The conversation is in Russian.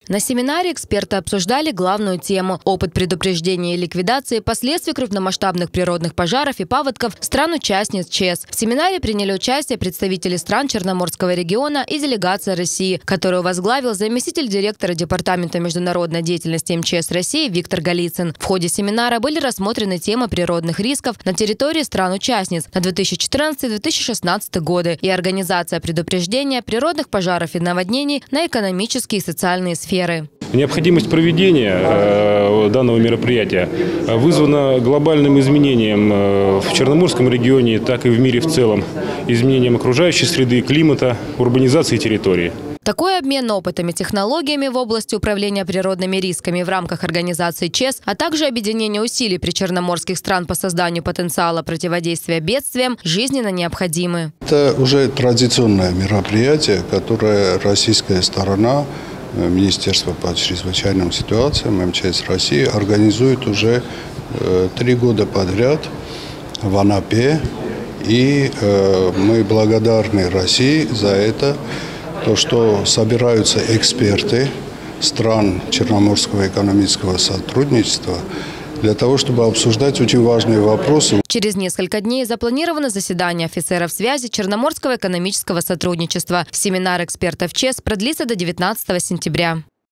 На семинаре эксперты обсуждали главную тему – опыт предупреждения и ликвидации последствий крупномасштабных природных пожаров и паводков стран-участниц ЧЭС. В семинаре приняли участие представители стран Черноморского региона и делегация России, которую возглавил заместитель директора Департамента международной деятельности МЧС России Виктор Голицын. В ходе семинара были рассмотрены темы природных рисков на территории стран-участниц на 2014-2016 годы и организация предупреждения природных пожаров и наводнений на экономические и социальные сферы. Необходимость проведения данного мероприятия вызвана глобальным изменением в Черноморском регионе, так и в мире в целом. Изменением окружающей среды, климата, урбанизации территории. Такой обмен опытом и технологиями в области управления природными рисками в рамках организации ЧЭС, а также объединение усилий причерноморских стран по созданию потенциала противодействия бедствиям жизненно необходимы. Это уже традиционное мероприятие, которое российская сторона, Министерство по чрезвычайным ситуациям, МЧС России организует уже 3 года подряд в Анапе. И мы благодарны России за это, то, что собираются эксперты стран Черноморского экономического сотрудничества для того, чтобы обсуждать очень важные вопросы. Через несколько дней запланировано заседание офицеров связи Черноморского экономического сотрудничества. Семинар экспертов ЧЭС продлится до 19 сентября.